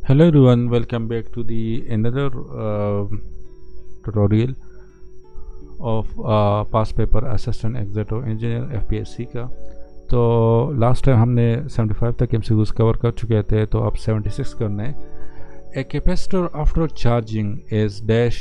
Hello everyone, welcome back to the another tutorial of past paper assistant executive engineer FPSC का। तो last time हमने 75 तक MCQs cover कर चुके थे, तो अब 76 करना है। A capacitor after charging is dash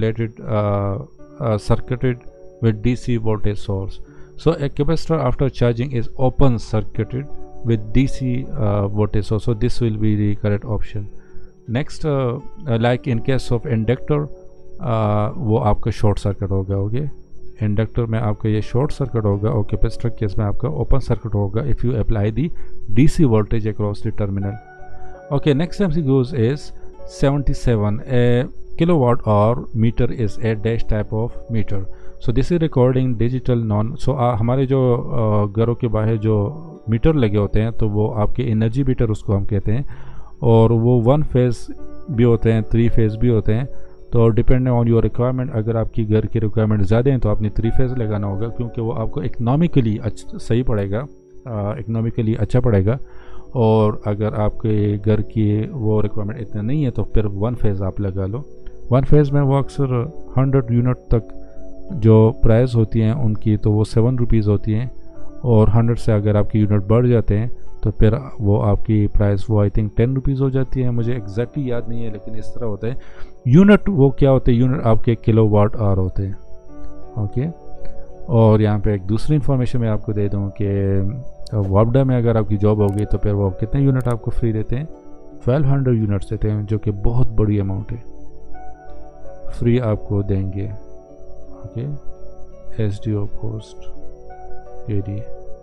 circuited with DC voltage source. So a capacitor after charging is open circuited with DC voltage source. So this will be the correct option. Next, like in case of inductor, वो आपका short circuit होगा। Okay, inductor में आपका ये short circuit होगा और capacitor case में आपका ओपन सर्किट होगा if you apply the DC voltage across the terminal. Okay, next MCQ is 77. A kilowatt hour meter is a dash type of meter. So this is recording digital non. So हमारे जो घरों के बाहर जो metre लगे होते हैं तो वो आपके एनर्जी मीटर उसको हम कहते हैं, और वो 1 फेज़ भी होते हैं, 3 फेज़ भी होते हैं। तो डिपेंड ऑन योर रिक्वायरमेंट, अगर आपकी घर की रिक्वायरमेंट ज़्यादा हैं तो आपने 3 फेज़ लगाना होगा, क्योंकि वो आपको इकनॉमिकली सही पड़ेगा, इकनॉमिकली अच्छा पड़ेगा। और अगर आपके घर की वो रिक्वायरमेंट इतना नहीं है तो फिर 1 फेज़ आप लगा लो। 1 फेज़ में वो अक्सर 100 यूनिट तक जो प्राइस होती हैं उनकी, तो वो 7 रुपीज़ होती हैं, और 100 से अगर आपकी यूनिट बढ़ जाते हैं तो फिर वो आपकी प्राइस वो आई थिंक 10 रुपीज़ हो जाती है। मुझे एग्जैक्टली याद नहीं है, लेकिन इस तरह होता है। यूनिट वो क्या होते हैं, यूनिट आपके किलोवाट आवर होते हैं। ओके, और यहाँ पे एक दूसरी इन्फॉर्मेशन मैं आपको दे दूँ कि वापडा में अगर आपकी जॉब होगी तो फिर वो कितने यूनिट आपको फ्री देते हैं, 1200 यूनिट्स देते हैं, जो कि बहुत बड़ी अमाउंट है, फ्री आपको देंगे। Okay, SDO post KD।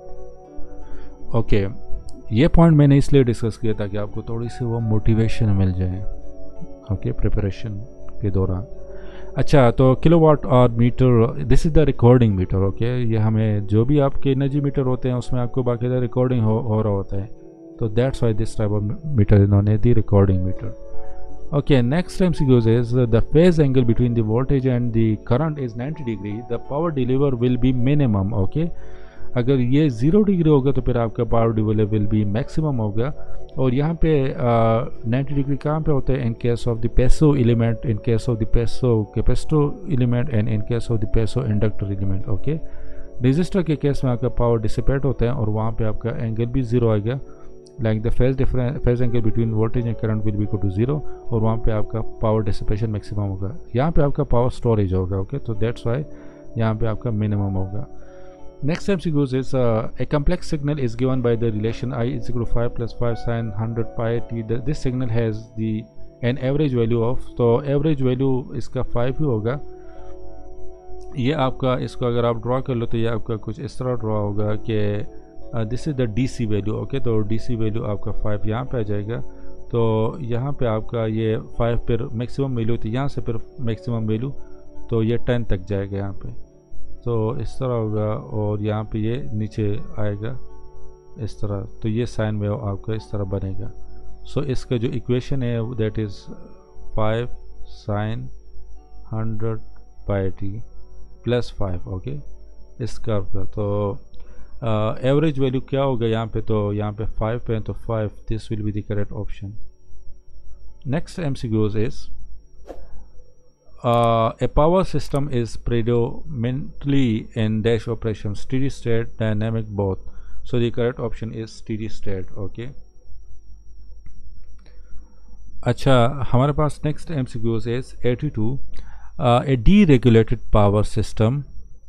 Okay, ये पॉइंट मैंने इसलिए डिस्कस किया ताकि आपको थोड़ी सी वो मोटिवेशन मिल जाए ओके प्रिपरेशन के दौरान। अच्छा, तो kilowatt hour meter, this is the recording meter. Okay, ये हमें जो भी आपके एनर्जी मीटर होते हैं उसमें आपको बाकायदा रिकॉर्डिंग हो रहा होता है, तो that's why this type of meter इन्होंने the recording meter. Okay, next MCQ is the phase angle between the voltage and the current is 90 degree. The power deliver will be minimum. Okay, अगर ये 0 degree होगा तो फिर आपका power deliver will be maximum होगा। और यहाँ पे 90 डिग्री कहाँ पे होता है, in case of the passive element, in case of the passive capacitive element and in case of the passive inductor element. Okay, resistor के केस में आपका पावर डिसिपेट होता है और वहाँ पे आपका एंगल भी 0 आएगा, like the phase angle between voltage and current will be equal to 0, और वहाँ पे आपका पावर डिसिपेशन मैक्सिमम होगा। यहाँ पे आपका पावर स्टोरेज होगा। ओके, तो दैट्स वाई यहाँ पे आपका मिनिमम होगा। Next MCQ is a complex signal is given by the relation I is equal to 5 + 5 sin 100 pi t. This signal has the an average value of, तो average value इसका 5 ही होगा। ये आपका, इसको अगर आप ड्रॉ कर लो तो ये आपका कुछ इस तरह ड्रॉ होगा कि this is the DC value. Okay, तो DC वैल्यू आपका 5 यहाँ पे आ जाएगा। तो यहाँ पे आपका ये 5 पर मैक्सिमम वैल्यू, तो यहाँ से फिर मैक्सिमम वैल्यू तो ये 10 तक जाएगा यहाँ पे, तो इस तरह होगा, और यहाँ पे ये नीचे आएगा इस तरह, तो ये साइन वेव आपका इस तरह बनेगा। सो इसका जो इक्वेशन है that is 5 sin 100 pi t + 5। Okay, इस कर्व का तो एवरेज वैल्यू क्या होगा यहाँ पे, तो यहाँ पे 5 पे है, तो 5, this will be the correct option. Next MCQ is a power system is predominantly in dash operation, steady state, dynamic, both. So the correct option is steady state. Okay, अच्छा, हमारे पास next MCQ is 82. A deregulated power system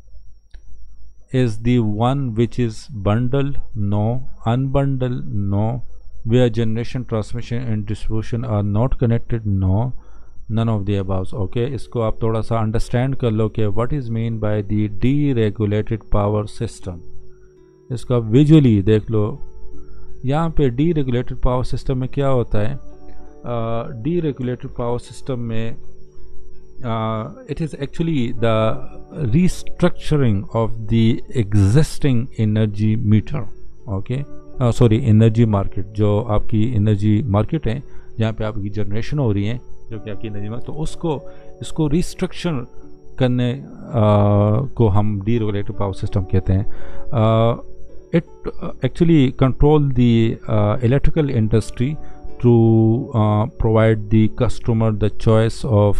is the one which is bundled, no, unbundled, no, where generation, transmission and distribution are not connected, no, none of the above. Okay, इसको आप थोड़ा सा understand कर लो कि what is mean by the deregulated power system. इसको आप visually देख लो। यहाँ पे डीरेगुलेटेड पावर सिस्टम में क्या होता है, डीरेगुलेटेड पावर सिस्टम में it is actually the restructuring of the existing energy meter. Okay, sorry, energy market, जो आपकी एनर्जी मार्केट है जहाँ पे आपकी जनरेशन हो रही है, जो कि आपकी एनर्जी मार्केट, तो इसको रिस्ट्रक्चर करने को हम डीरेगुलेटेड पावर सिस्टम कहते हैं। It actually control the electrical industry to provide the customer the choice of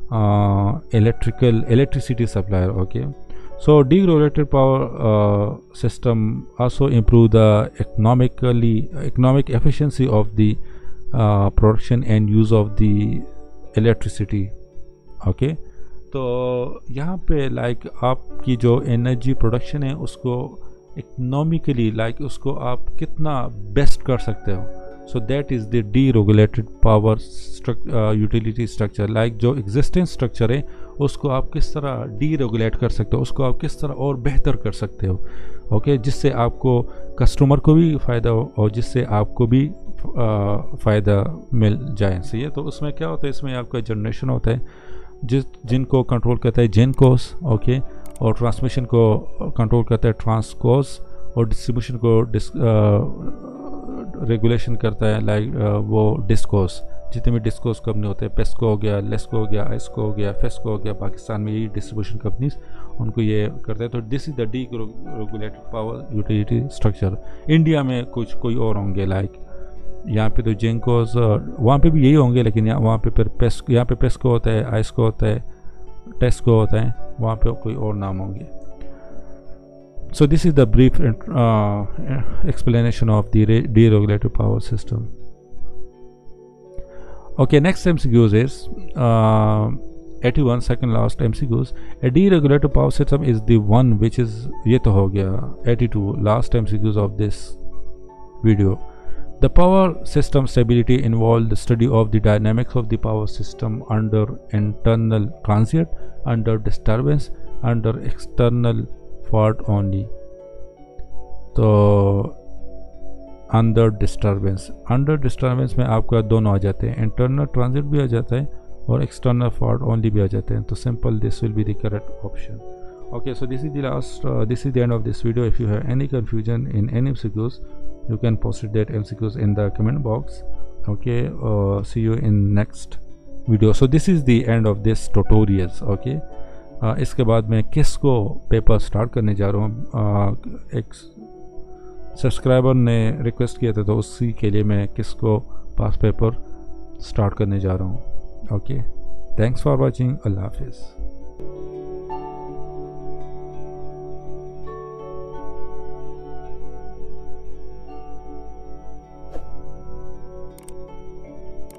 electricity supplier. Okay, so deregulated power system also improve the economic efficiency of the production and use of the electricity. Okay, तो यहाँ पे like आपकी जो energy production है उसको economically like उसको आप कितना बेस्ट कर सकते हो. So that is the deregulated power utility structure. Like जो एग्जिस्टिंग स्ट्रक्चर है उसको आप किस तरह डीरेगुलेट कर सकते हो, उसको आप किस तरह और बेहतर कर सकते हो. ओके, जिससे आपको कस्टमर को भी फ़ायदा हो और जिससे आपको भी फ़ायदा मिल जाए. सही है. तो उसमें क्या होता है, इसमें आपका जनरेशन होता है जिनको कंट्रोल करता है जेनकोस. ओके, और ट्रांसमिशन को कंट्रोल करता है ट्रांसकोस और डिस्ट्रीब्यूशन को रेगुलेशन करता है लाइक वो डिस्कोस. जितने भी डिस्कोस कंपनी होते हैं, पेस्को हो गया, लेस्को हो गया, आइस्को हो गया, फेस्को हो गया, पाकिस्तान में यही डिस्ट्रीब्यूशन कंपनीज उनको ये करते हैं. तो this is the deregulated power utility structure. India में कुछ कोई और होंगे लाइक यहाँ पे तो जेनकोस, वहाँ पे भी यही होंगे, लेकिन वहाँ पे फिर यहाँ पे पेस्को होता है, आइस्को होता है, टेस्को होता है, वहाँ पे कोई और नाम होंगे. So this is the brief explanation of the deregulated power system. Okay, next MCQs is 81, second last MCQs. A deregulated power system is the one which is, ये तो हो गया 82, last MCQs of this video. The power system stability involves the study of the dynamics of the power system under internal transient, under disturbance, under external fault only. तो under disturbance में आपका दोनों आ जाते हैं, इंटरनल ट्रांजिट भी आ जाता है और एक्सटर्नल फॉल्ट ओनली भी आ जाते हैं. तो simple this will be the correct option. Okay, so this is the end of this video. If you have any confusion in any MCQs, you can post that MCQs in the comment box. Okay, see you in next video. So this is the end of this tutorials. Okay, इसके बाद मैं किसको paper start करने जा रहा हूँ. एक subscriber ने रिक्वेस्ट किया था, तो उसी के लिए मैं किसको पास पेपर स्टार्ट करने जा रहा हूँ. Okay, thanks for watching. अल्लाह हाफिज़.